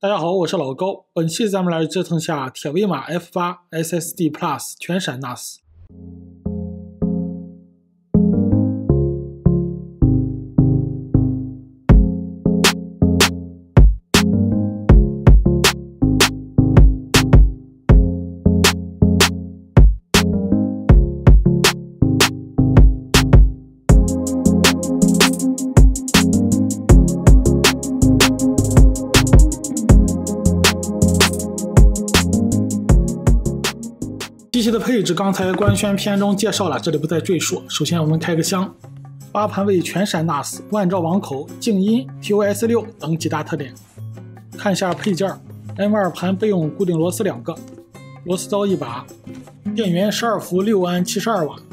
大家好，我是老高。本期咱们来折腾下铁威马 F8 SSD Plus 全闪 NAS。机器的配置刚才官宣片中介绍了，这里不再赘述。首先我们开个箱，8盘位全闪 NAS， 万兆网口、静音、TOS 6等几大特点。看一下配件 ，M2 盘备用固定螺丝2个，螺丝刀1把，电源12伏6安72瓦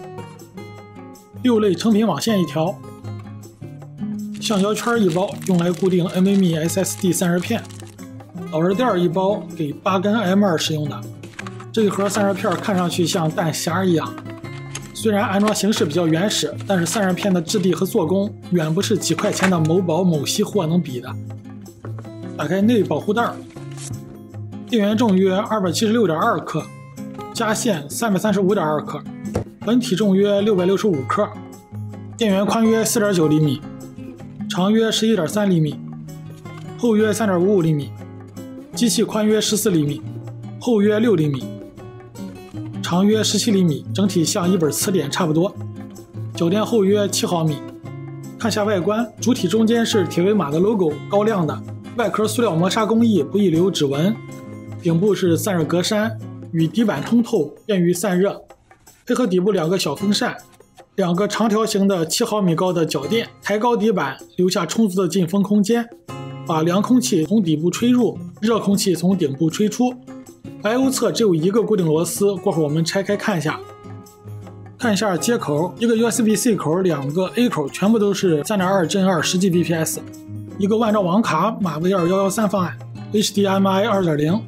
，6类成品网线1条，橡胶圈1包用来固定 NVMe SSD 散热片，导热垫1包给8根 M2 使用的。这一盒散热片看上去像弹匣一样，虽然安装形式比较原始，但是散热片的质地和做工远不是几块钱的某宝某西货能比的。打开内保护袋，电源重约 276.2 克，加线 335.2 克，本体重约665克，电源宽约 4.9 厘米，长约 11.3 厘米，厚约 3.55 厘米，机器宽约14厘米，厚约6厘米，长约17厘米，整体像一本词典差不多。脚垫厚约7毫米。看下外观，主体中间是铁威马的 logo， 高亮的，外壳塑料磨砂工艺，不易留指纹。顶部是散热格栅，与底板通透，便于散热。配合底部2个小风扇，2个长条形的7毫米高的脚垫，抬高底板，留下充足的进风空间，把凉空气从底部吹入，热空气从顶部吹出。I/O 侧只有1个固定螺丝，过会儿我们拆开看一下。看一下接口，一个 USB-C 口，2个 A 口，全部都是 3.2 Gen 2 10Gbps， 一个万兆网卡马威尔113方案 HDMI 2.0，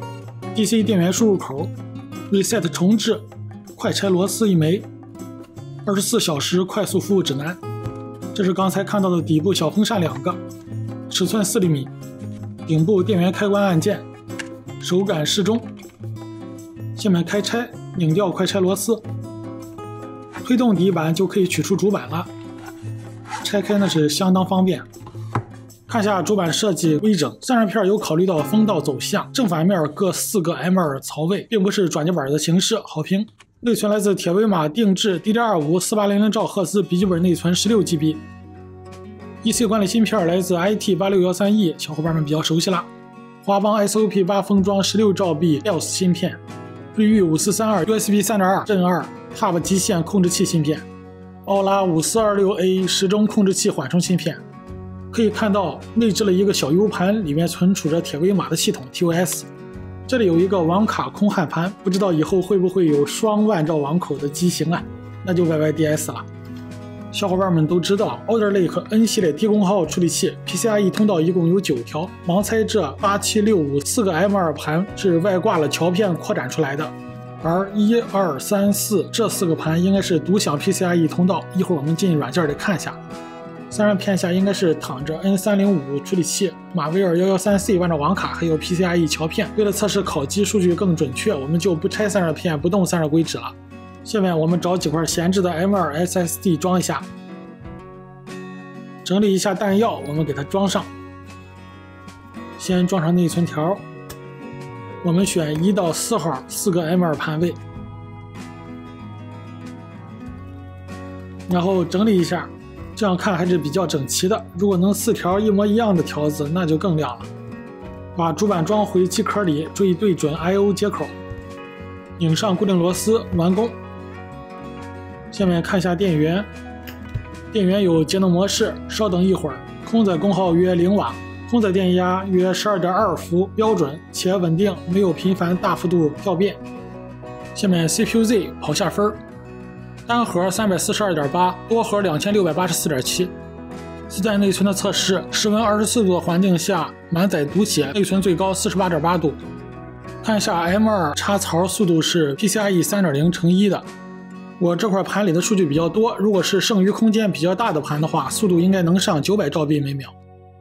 DC 电源输入口， Reset 重置，快拆螺丝1枚，24小时快速服务指南。这是刚才看到的底部小风扇2个，尺寸4厘米，顶部电源开关按键，手感适中。下面开拆，拧掉快拆螺丝，推动底板就可以取出主板了。拆开那是相当方便。看下主板设计微整，散热片有考虑到风道走向，正反面各4个 M2 槽位，并不是转接板的形式，好评。内存来自铁威马定制 DDR5 4800兆赫兹笔记本内存16GB。EC 管理芯片来自 IT8613E， 小伙伴们比较熟悉了。华邦 SOP8 封装16兆 B EOS 芯片，瑞昱5432 USB 3.2 Gen 2 Hub 极限控制器芯片，奥拉 5426A 时钟控制器缓冲芯片。可以看到内置了一个小 U 盘，里面存储着铁威马的系统 TOS。这里有一个网卡空焊盘，不知道以后会不会有双万兆网口的机型啊？那就 YYDS 了。小伙伴们都知道 Alder Lake N 系列低功耗处理器 PCIe 通道一共有9条，盲猜这8765 4个 M2 盘是外挂了桥片扩展出来的，而1、2、3、4这4个盘应该是独享 PCIe 通道，一会儿我们进软件里看一下。散热片下应该是躺着 N305 处理器、马威尔113C 万兆网卡，还有 PCIe 桥片。为了测试烤机数据更准确，我们就不拆散热片，不动散热规纸了。下面我们找几块闲置的 M2 SSD 装一下，整理一下弹药，我们给它装上。先装上内存条，我们选1到4号4个 M2 盘位，然后整理一下，这样看还是比较整齐的。如果能4条一模一样的条子，那就更亮了。把主板装回机壳里，注意对准 I/O 接口，拧上固定螺丝，完工。下面看一下电源，电源有节能模式，稍等一会儿。空载功耗约0瓦，空载电压约 12.2 伏，标准且稳定，没有频繁大幅度跳变。下面 CPU-Z 跑下分，单核 342.8， 多核 2684.7。自带内存的测试，室温24度的环境下满载读写，内存最高 48.8 度。看一下 M2 插槽速度是 PCIe 3.0/1的。我这块盘里的数据比较多，如果是剩余空间比较大的盘的话，速度应该能上900兆 B 每秒。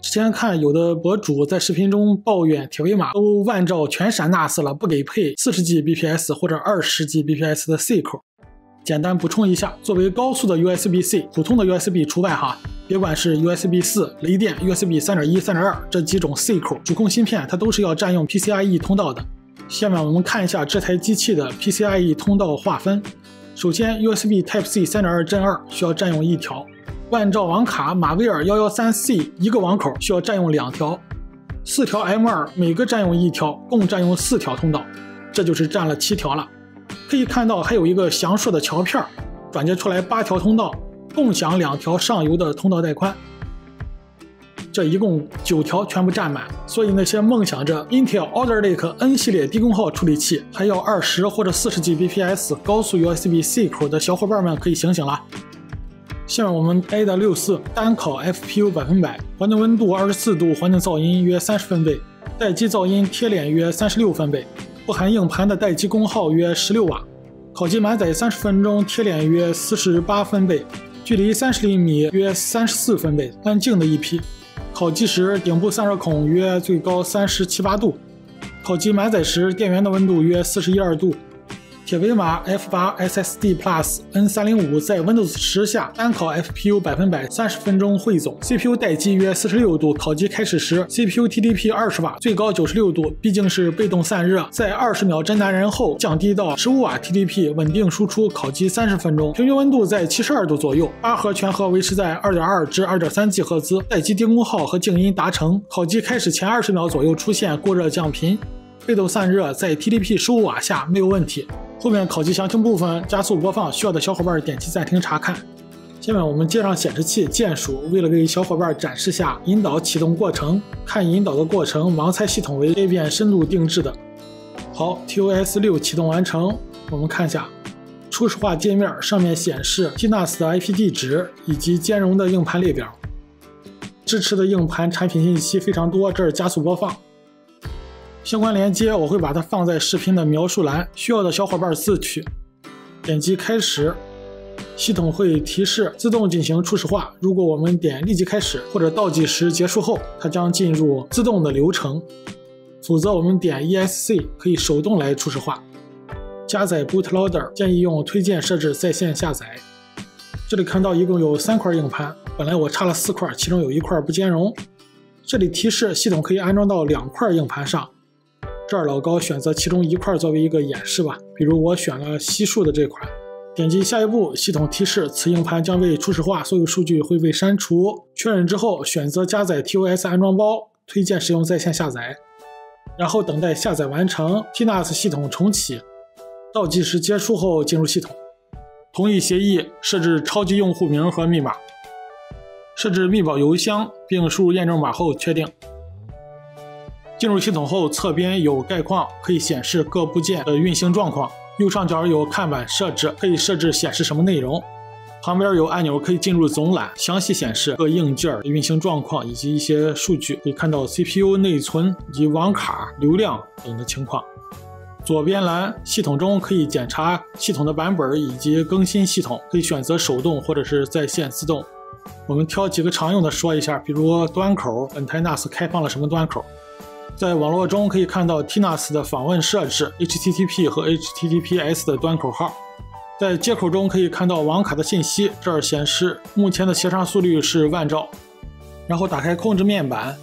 之前看有的博主在视频中抱怨铁维码都万兆全闪 NAS 了，不给配40G bps 或者20G bps 的 C 口。简单补充一下，作为高速的 USB-C， 普通的 USB 除外哈，别管是 USB 4、雷电、USB 3.1、3.2 这几种 C 口主控芯片，它都是要占用 PCIe 通道的。下面我们看一下这台机器的 PCIe 通道划分。首先 USB Type-C 3.2 Gen 2需要占用1条，万兆网卡马威尔 113C 一个网口需要占用2条，4条 M2 每个占用1条，共占用4条通道，这就是占了7条了。可以看到还有一个详硕的桥片，转接出来8条通道，共享2条上游的通道带宽，这一共9条全部占满。所以那些梦想着 Intel Alder Lake N 系列低功耗处理器还要20或者40G bps 高速 USB-C 口的小伙伴们可以醒醒了。下面我们 AIDA64 单烤 FPU 100%，环境温度24度，环境噪音约30分贝，待机噪音贴脸约36分贝，不含硬盘的待机功耗约16瓦，烤机满载30分钟，贴脸约48分贝，距离30厘米约34分贝，安静的一批。烤机时顶部散热孔约最高37、8度，烤机满载时电源的温度约41、2度。铁维码 F8 SSD Plus N305 在 Windows 10下单烤 FPU 100%， 30分钟汇总， CPU 待机约46度，烤机开始时 CPU TDP 20瓦，最高96度，毕竟是被动散热，在20秒真男人后降低到15瓦 TDP， 稳定输出，烤机30分钟，平均温度在72度左右，8核全核维持在 2.2 至 2.3 赫兹，待机低功耗和静音达成，烤机开始前20秒左右出现过热降频，被动散热在 TDP 15瓦下没有问题。后面烤机详情部分加速播放，需要的小伙伴点击暂停查看。下面我们接上显示器键鼠，为了给小伙伴展示下引导启动过程，看引导的过程，盲猜系统为 Debian 深度定制的。好 ，TOS 6启动完成，我们看下初始化界面，上面显示 TNAS 的 IP 地址以及兼容的硬盘列表，支持的硬盘产品信息非常多，这是加速播放。相关连接我会把它放在视频的描述栏，需要的小伙伴自取。点击开始，系统会提示自动进行初始化，如果我们点立即开始或者倒计时结束后，它将进入自动的流程，否则我们点 ESC 可以手动来初始化。加载 bootloader 建议用推荐设置在线下载。这里看到一共有3块硬盘，本来我插了4块，其中有1块不兼容。这里提示系统可以安装到2块硬盘上，这儿老高选择其中1块作为一个演示吧，比如我选了西数的这款。点击下一步，系统提示此硬盘将被初始化，所有数据会被删除。确认之后，选择加载 TOS 安装包，推荐使用在线下载，然后等待下载完成。TNAS 系统重启，倒计时结束后进入系统，同意协议，设置超级用户名和密码，设置密保邮箱，并输入验证码后确定。进入系统后，侧边有概况，可以显示各部件的运行状况。右上角有看板设置，可以设置显示什么内容。旁边有按钮可以进入总览，详细显示各硬件的运行状况以及一些数据，可以看到 CPU 内存以及网卡、流量等的情况。左边栏系统中可以检查系统的版本以及更新系统，可以选择手动或者是在线自动。我们挑几个常用的说一下，比如端口，本台 NAS 开放了什么端口。在网络中可以看到 TNAS 的访问设置 HTTP 和 HTTPS 的端口号。在接口中可以看到网卡的信息，这儿显示目前的协商速率是万兆。然后打开控制面板，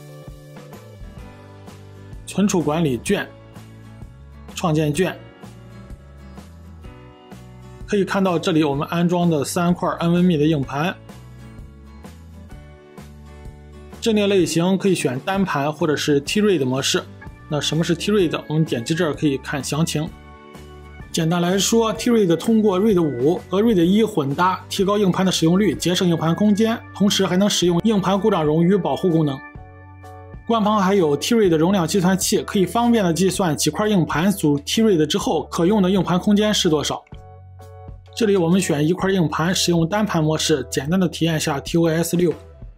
存储管理卷，创建卷，可以看到这里我们安装的3块 NVMe 的硬盘。阵列类型可以选单盘或者是 T-RAID 模式。那什么是 T-RAID？ 我们点击这儿可以看详情。简单来说， T-RAID 通过 RAID 5和 RAID 1混搭，提高硬盘的使用率，节省硬盘空间，同时还能使用硬盘故障冗余保护功能。官方还有 T-RAID 容量计算器，可以方便的计算几块硬盘组 T-RAID 之后可用的硬盘空间是多少。这里我们选1块硬盘，使用单盘模式，简单的体验下 TOS 6。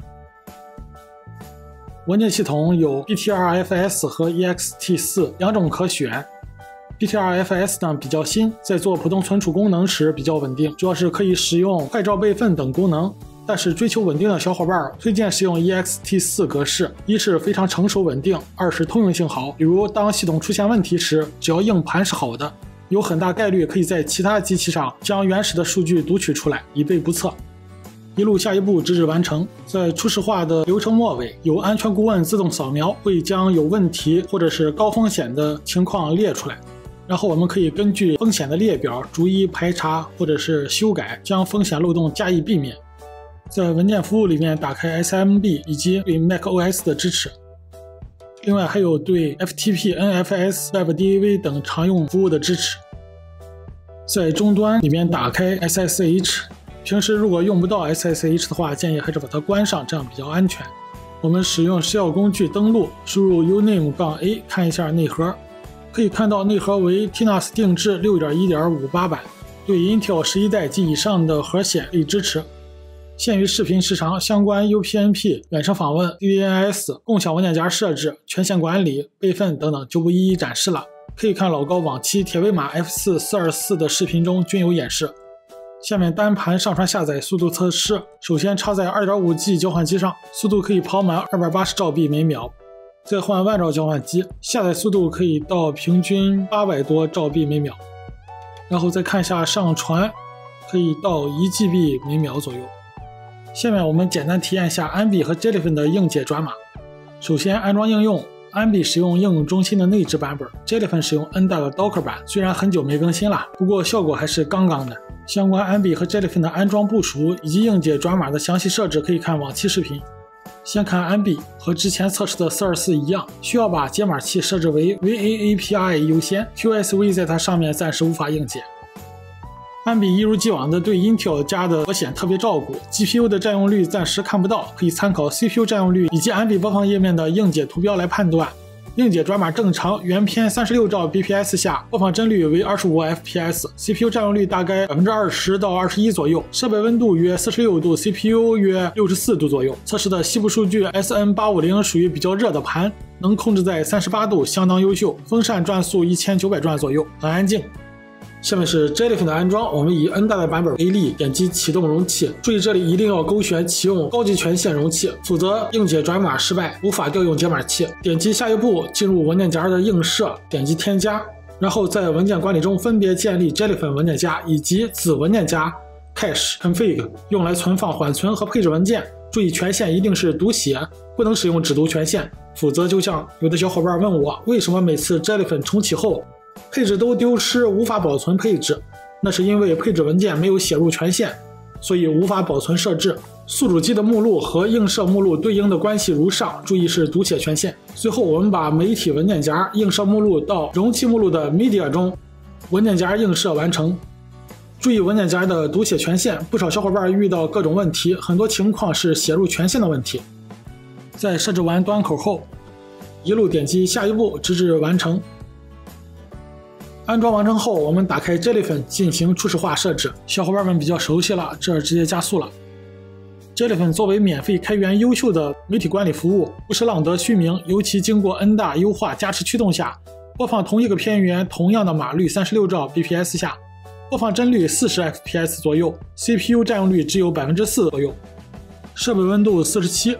文件系统有 BTRFS 和 ext4 两种可选。BTRFS 呢比较新，在做普通存储功能时比较稳定，主要是可以使用快照备份等功能， 但是追求稳定的小伙伴推荐使用 ext4 格式，一是非常成熟稳定，二是通用性好。比如当系统出现问题时，只要硬盘是好的，有很大概率可以在其他机器上将原始的数据读取出来，以备不测。一路下一步直至完成。在初始化的流程末尾，有安全顾问自动扫描，会将有问题或者是高风险的情况列出来，然后我们可以根据风险的列表逐一排查或者是修改，将风险漏洞加以避免。在文件服务里面打开 SMB 以及对 macOS 的支持，另外还有对 FTP、NFS、WebDAV 等常用服务的支持。在终端里面打开 SSH， 平时如果用不到 SSH 的话，建议还是把它关上，这样比较安全。我们使用shell工具登录，输入 uname-a 看一下内核，可以看到内核为 TNAS 定制 6.1.58 版，对 Intel 11代及以上的核显可以支持。限于视频时长，相关 UPnP、远程访问、DNS、共享文件夹设置、权限管理、备份等等就不一一展示了，可以看老高往期铁尾马 F4424 的视频中均有演示。下面单盘上传下载速度测试，首先插在 2.5G 交换机上，速度可以跑满280兆币每秒，再换万兆交换机，下载速度可以到平均800多兆币每秒，然后再看一下上传，可以到1GB 每秒左右。下面我们简单体验一下 Anby 和 Jellyfin 的硬解转码。首先安装应用， Anby 使用应用中心的内置版本， Jellyfin 使用 NDA 的 Docker 版，虽然很久没更新了，不过效果还是杠杠的。相关 Anby 和 Jellyfin 的安装部署以及硬解转码的详细设置可以看往期视频。先看 Anby， 和之前测试的424一样，需要把解码器设置为 VA-API 优先， QSV 在它上面暂时无法硬解。Anby一如既往的对 Intel 家的核显特别照顾， GPU 的占用率暂时看不到，可以参考 CPU 占用率以及 Anby 播放页面的硬解图标来判断。硬解转码正常，原片36兆 bps 下，播放帧率为25 fps， CPU 占用率大概 20% 到21% 左右，设备温度约46度， CPU 约64度左右。测试的西部数据 SN850 属于比较热的盘，能控制在38度，相当优秀，风扇转速1900转左右，很安静。下面是 Jellyfin 的安装，我们以 NDA 的版本为例，点击启动容器，注意这里一定要勾选启用高级权限容器，否则硬解转码失败，无法调用解码器。点击下一步，进入文件夹的映射，点击添加，然后在文件管理中分别建立 Jellyfin 文件夹以及子文件夹 Cache Config， 用来存放缓存和配置文件。注意权限一定是读写，不能使用只读权限，否则就像有的小伙伴问我，为什么每次 Jellyfin 重启后配置都丢失，无法保存配置？那是因为配置文件没有写入权限，所以无法保存设置。宿主机的目录和映射目录对应的关系如上，注意是读写权限。最后我们把媒体文件夹映射目录到容器目录的 Media 中，文件夹映射完成。注意文件夹的读写权限，不少小伙伴遇到各种问题，很多情况是写入权限的问题。在设置完端口后，一路点击下一步直至完成。安装完成后，我们打开 Jellyfin 进行初始化设置，小伙伴们比较熟悉了，这直接加速了。Jellyfin 作为免费开源优秀的媒体管理服务，不是浪得虚名，尤其经过 NDA 优化加持驱动下，播放同一个片源同样的码率36兆 bps 下，播放帧率40 fps 左右， CPU 占用率只有 4% 左右，设备温度47，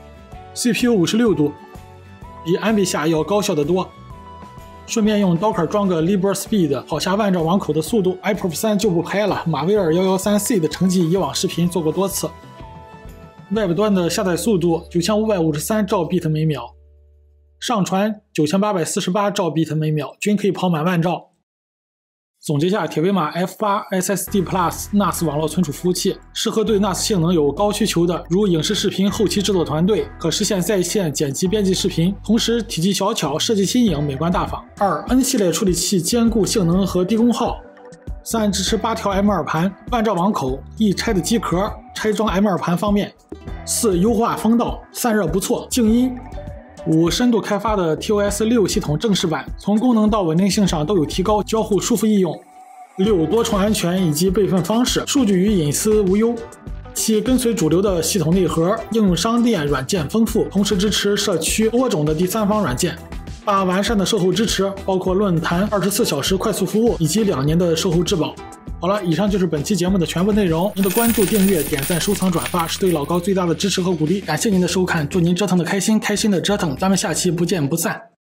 CPU 56度，比 Anby 下要高效得多。顺便用 Docker 装个 LibreSpeed 跑下万兆网口的速度 iProf3 就不拍了，马威尔 113C 的成绩以往视频做过多次。Web 端的下载速度9553兆 bit 每秒，上传9848兆 bit 每秒，均可以跑满万兆。总结下，铁尾马 F8 SSD Plus NAS 网络存储服务器适合对 NAS 性能有高需求的，如影视视频后期制作团队，可实现在线剪辑编辑视频，同时体积小巧，设计新颖，美观大方。2. N 系列处理器兼顾性能和低功耗。3. 支持8条 M2 盘，万兆网口，易拆的机壳，拆装 M2 盘方便。4. 优化风道，散热不错，静音。5. 深度开发的 TOS6 系统正式版，从功能到稳定性上都有提高，交互舒服易用。6. 多重安全以及备份方式，数据与隐私无忧。7. 跟随主流的系统内核，应用商店软件丰富，同时支持社区多种的第三方软件。 把完善的售后支持，包括论坛24小时快速服务以及2年的售后质保。好了，以上就是本期节目的全部内容。您的关注、订阅、点赞、收藏、转发是对老高最大的支持和鼓励。感谢您的收看，祝您折腾的开心，开心的折腾。咱们下期不见不散。